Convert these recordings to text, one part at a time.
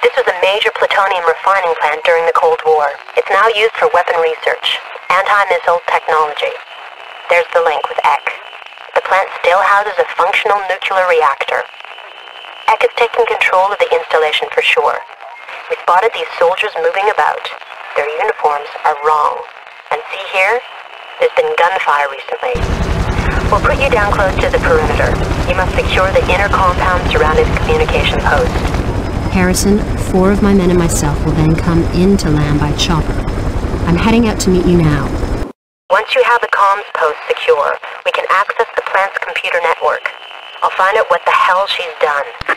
This was a major plutonium refining plant during the Cold War. It's now used for weapon research, anti-missile technology. There's the link with Ek. The plant still houses a functional nuclear reactor. Ek has taken control of the installation for sure. We spotted these soldiers moving about. Their uniforms are wrong. And see here? There's been gunfire recently. We'll put you down close to the perimeter. You must secure the inner compound surrounding the communication post. Harrison, 4 of my men and myself will then come into LAM by chopper. I'm heading out to meet you now. Once you have the comms post secure, we can access the plant's computer network. I'll find out what the hell she's done.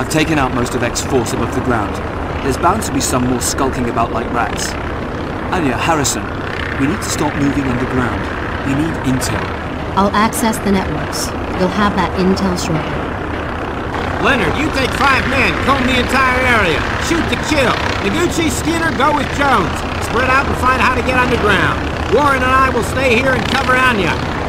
I've taken out most of X's force above the ground. There's bound to be some more skulking about like rats. Anya, Harrison, we need to start moving underground. We need intel. I'll access the networks. You'll have that intel shortly. Leonard, you take 5 men, comb the entire area. Shoot to kill. Noguchi, Skinner, go with Jones. Spread out and find how to get underground. Warren and I will stay here and cover Anya.